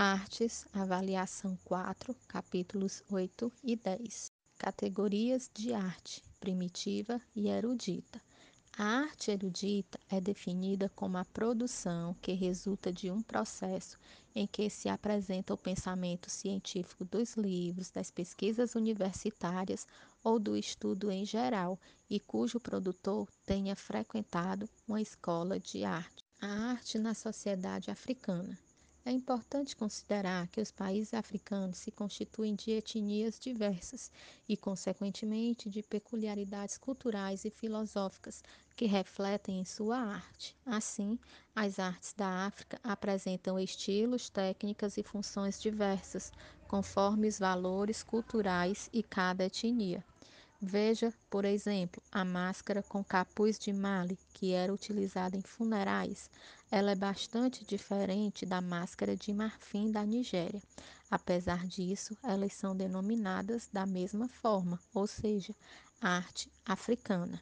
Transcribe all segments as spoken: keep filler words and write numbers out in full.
Artes, avaliação quatro, capítulos oito e dez. Categorias de arte: primitiva e erudita. A arte erudita é definida como a produção que resulta de um processo em que se apresenta o pensamento científico dos livros, das pesquisas universitárias ou do estudo em geral, e cujo produtor tenha frequentado uma escola de arte. A arte na sociedade africana. É importante considerar que os países africanos se constituem de etnias diversas e, consequentemente, de peculiaridades culturais e filosóficas que refletem em sua arte. Assim, as artes da África apresentam estilos, técnicas e funções diversas, conforme os valores culturais e cada etnia. Veja, por exemplo, a máscara com capuz de Mali, que era utilizada em funerais. Ela é bastante diferente da máscara de marfim da Nigéria. Apesar disso, elas são denominadas da mesma forma, ou seja, arte africana.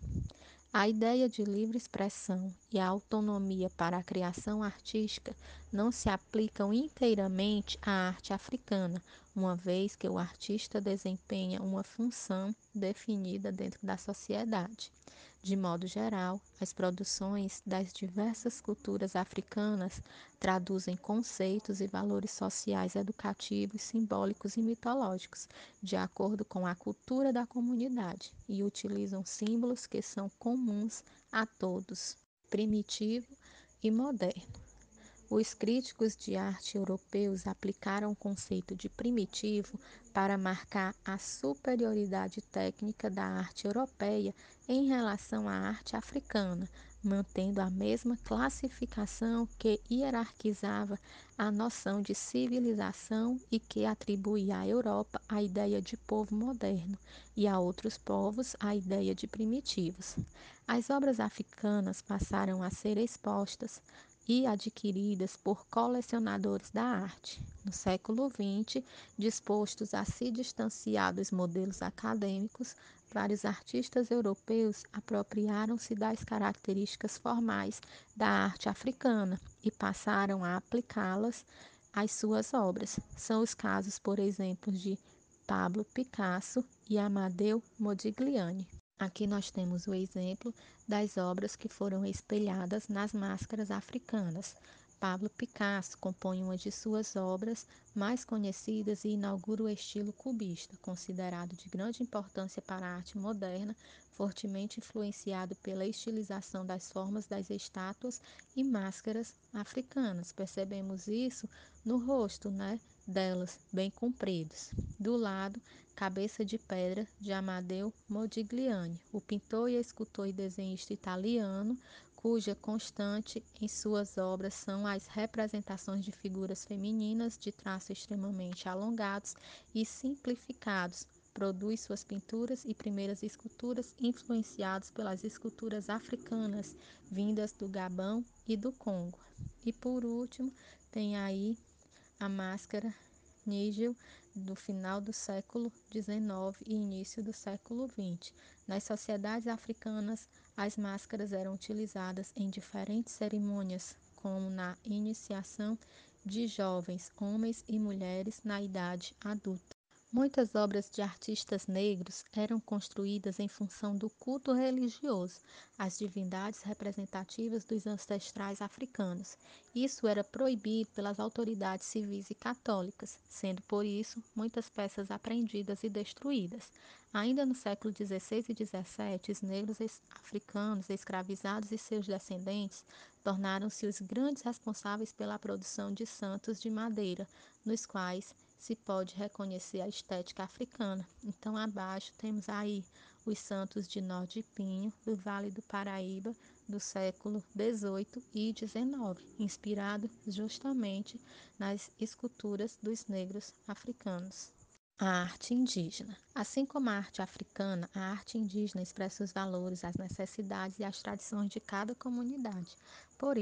A ideia de livre expressão e a autonomia para a criação artística não se aplicam inteiramente à arte africana, uma vez que o artista desempenha uma função definida dentro da sociedade. De modo geral, as produções das diversas culturas africanas traduzem conceitos e valores sociais educativos, simbólicos e mitológicos, de acordo com a cultura da comunidade, e utilizam símbolos que são comuns a todos, primitivo e moderno. Os críticos de arte europeus aplicaram o conceito de primitivo para marcar a superioridade técnica da arte europeia em relação à arte africana, mantendo a mesma classificação que hierarquizava a noção de civilização e que atribuía à Europa a ideia de povo moderno e a outros povos a ideia de primitivos. As obras africanas passaram a ser expostas e adquiridas por colecionadores da arte. No século vinte, dispostos a se distanciar dos modelos acadêmicos, vários artistas europeus apropriaram-se das características formais da arte africana e passaram a aplicá-las às suas obras. São os casos, por exemplo, de Pablo Picasso e Amadeu Modigliani. Aqui nós temos o exemplo das obras que foram espelhadas nas máscaras africanas. Pablo Picasso compõe uma de suas obras mais conhecidas e inaugura o estilo cubista, considerado de grande importância para a arte moderna, fortemente influenciado pela estilização das formas das estátuas e máscaras africanas. Percebemos isso no rosto, né, delas, bem compridos. Do lado, Cabeça de Pedra, de Amadeu Modigliani, o pintor e escultor e desenhista italiano, cuja constante em suas obras são as representações de figuras femininas de traços extremamente alongados e simplificados. Produz suas pinturas e primeiras esculturas influenciadas pelas esculturas africanas, vindas do Gabão e do Congo. E por último, tem aí a máscara nígel do final do século dezenove e início do século vinte. Nas sociedades africanas, as máscaras eram utilizadas em diferentes cerimônias, como na iniciação de jovens, homens e mulheres na idade adulta. Muitas obras de artistas negros eram construídas em função do culto religioso às divindades representativas dos ancestrais africanos. Isso era proibido pelas autoridades civis e católicas, sendo por isso muitas peças apreendidas e destruídas. Ainda no século dezesseis e dezessete, os negros africanos escravizados e seus descendentes tornaram-se os grandes responsáveis pela produção de santos de madeira, nos quais se pode reconhecer a estética africana. Então, abaixo temos aí os santos de Nó de Pinho, do Vale do Paraíba, do século dezoito e dezenove, inspirado justamente nas esculturas dos negros africanos. A arte indígena. Assim como a arte africana, a arte indígena expressa os valores, as necessidades e as tradições de cada comunidade. Por isso,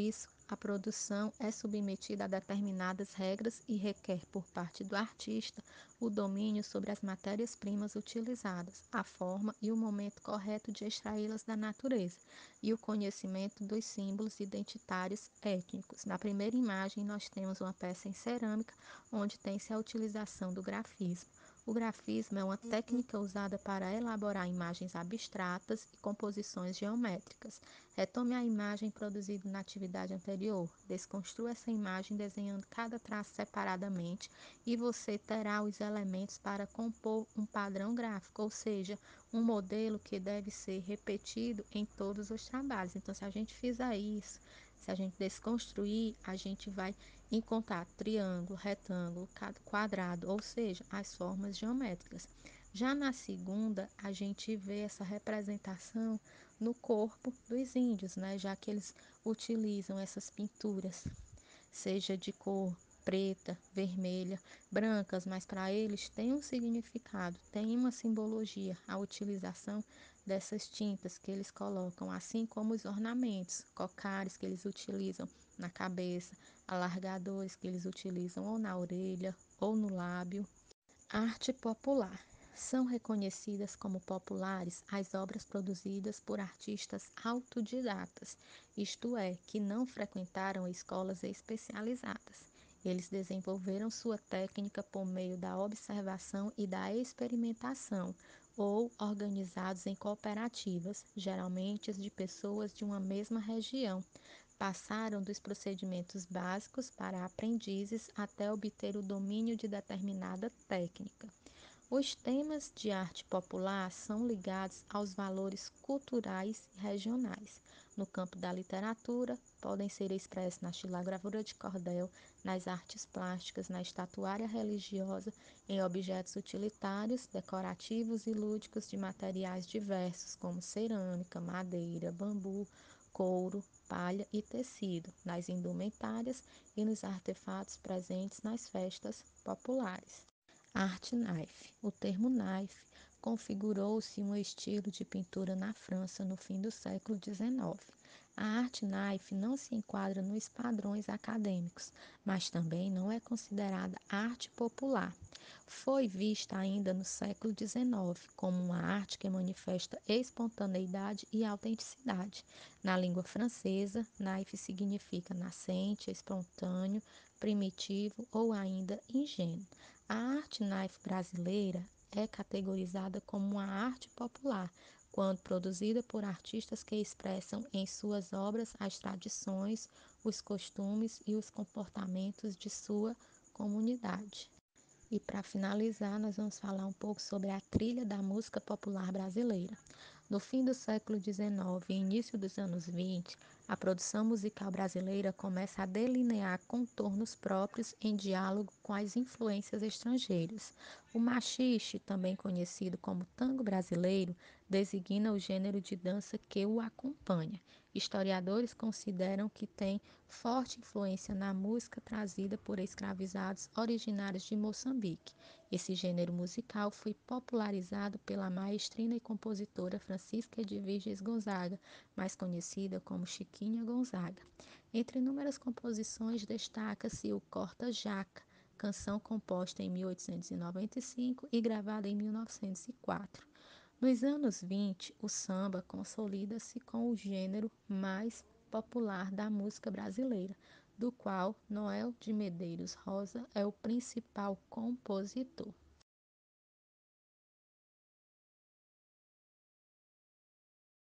a produção é submetida a determinadas regras e requer por parte do artista o domínio sobre as matérias-primas utilizadas, a forma e o momento correto de extraí-las da natureza, e o conhecimento dos símbolos identitários étnicos. Na primeira imagem, nós temos uma peça em cerâmica, onde tem-se a utilização do grafismo. O grafismo é uma técnica usada para elaborar imagens abstratas e composições geométricas. Retome a imagem produzida na atividade anterior, desconstrua essa imagem desenhando cada traço separadamente e você terá os elementos para compor um padrão gráfico, ou seja, um modelo que deve ser repetido em todos os trabalhos. Então, se a gente fizer isso, se a gente desconstruir, a gente vai encontrar triângulo, retângulo, quadrado, ou seja, as formas geométricas. Já na segunda, a gente vê essa representação no corpo dos índios, né? Já que eles utilizam essas pinturas, seja de cor preta, vermelha, brancas, mas para eles tem um significado, tem uma simbologia, a utilização dessas tintas que eles colocam, assim como os ornamentos, cocares que eles utilizam na cabeça, alargadores que eles utilizam ou na orelha ou no lábio. Arte popular. São reconhecidas como populares as obras produzidas por artistas autodidatas, isto é, que não frequentaram escolas especializadas. Eles desenvolveram sua técnica por meio da observação e da experimentação, ou organizados em cooperativas, geralmente de pessoas de uma mesma região. Passaram dos procedimentos básicos para aprendizes até obter o domínio de determinada técnica. Os temas de arte popular são ligados aos valores culturais e regionais. No campo da literatura, podem ser expressos na xilogravura de cordel, nas artes plásticas, na estatuária religiosa, em objetos utilitários, decorativos e lúdicos de materiais diversos, como cerâmica, madeira, bambu, couro, palha e tecido, nas indumentárias e nos artefatos presentes nas festas populares. Art knife. O termo knife configurou-se um estilo de pintura na França no fim do século dezenove. A art knife não se enquadra nos padrões acadêmicos, mas também não é considerada arte popular. Foi vista ainda no século dezenove como uma arte que manifesta espontaneidade e autenticidade. Na língua francesa, knife significa nascente, espontâneo, primitivo ou ainda ingênuo. A arte knife brasileira é categorizada como uma arte popular, quando produzida por artistas que expressam em suas obras as tradições, os costumes e os comportamentos de sua comunidade. E para finalizar, nós vamos falar um pouco sobre a trilha da música popular brasileira. No fim do século dezenove e início dos anos vinte, a produção musical brasileira começa a delinear contornos próprios em diálogo com as influências estrangeiras. O maxixe, também conhecido como tango brasileiro, designa o gênero de dança que o acompanha. Historiadores consideram que tem forte influência na música trazida por escravizados originários de Moçambique. Esse gênero musical foi popularizado pela maestrina e compositora Francisca de Virges Gonzaga, mais conhecida como Chiquinha Gonzaga. Entre inúmeras composições destaca-se o Corta Jaca, canção composta em mil oitocentos e noventa e cinco e gravada em mil novecentos e quatro. Nos anos vinte, o samba consolida-se com o gênero mais popular da música brasileira, do qual Noel de Medeiros Rosa é o principal compositor.